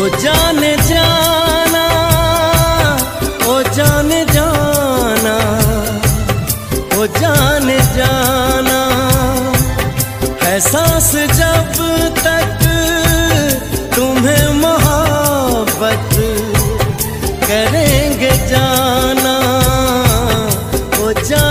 जाने जाना, ओ जाने जाना, ओ जाने जाना, है सांस जब तक तुम्हें मोहब्बत करेंगे जाना, ओ जाने